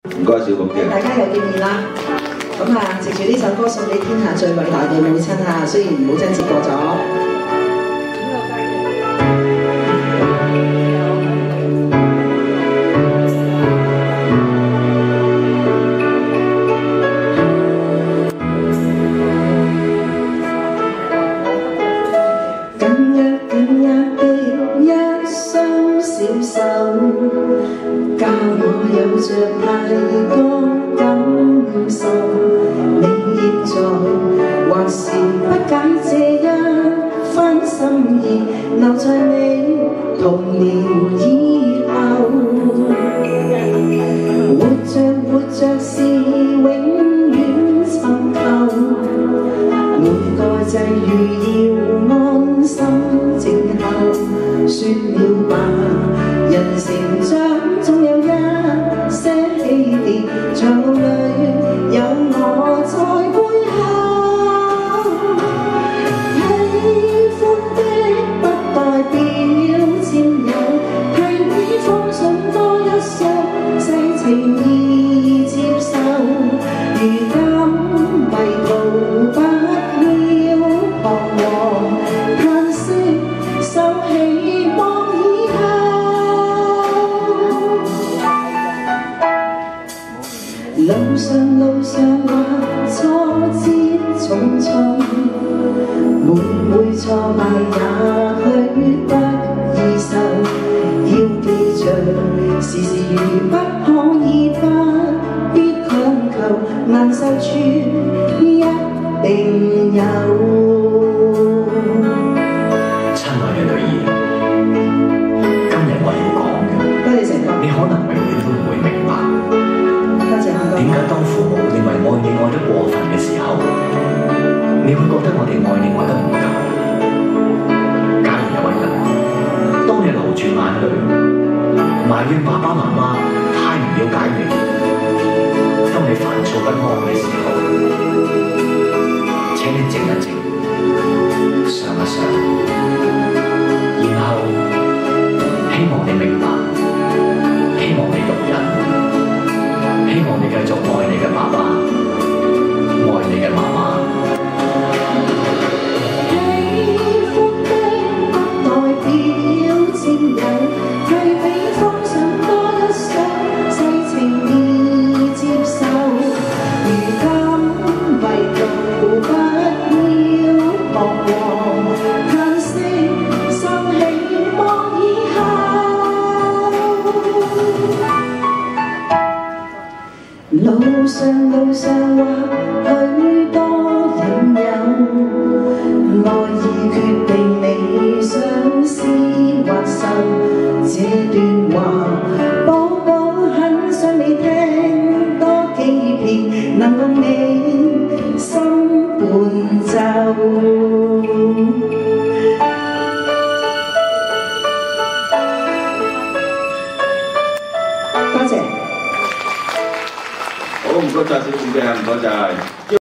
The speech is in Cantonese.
唔該，小鳳姐。 大家又見面啦。咁啊，藉住呢首歌送俾天下最偉大嘅母親啊，雖然母親節過咗。 小手教我有着太多感受，你現在還是不解這一番心意，留在你童年以後。活着是永遠尋求，每個際遇要安心靜候，説了吧。 人成長總有一些起跌，在路裏有我在背後。喜歡的不代表佔有，替你放上多一束細情意接受。如今迷途不要彷徨，嘆息收起望以後。 路上或挫折重重，每挫敗也許不易受。要記着，時如不可以不必強求，難受處一定有。 親愛嘅女兒，今日我要講嘅， 多謝成哥， 你可能永遠都唔會明白。 點解當父母認為愛你愛得過分嘅時候，你會覺得我哋愛你愛得唔夠？假如有一日，當你流住眼淚，埋怨爸爸媽媽太唔了解你，當你煩躁不安嘅時候，請你靜一靜，想一想，然後希望你明白，希望你容忍。 希望你繼續愛你嘅爸爸，愛你嘅媽媽。 喜歡的不代表佔有，替你放上多一束細情意接受。如今迷途不要彷徨，嘆息收起望以後。 路上或許多引誘，愛已決定你想思或受。這段話，寶寶很想你聽多幾遍，能共你心伴奏。多謝。 好，唔該曬小鳳姐，唔該曬。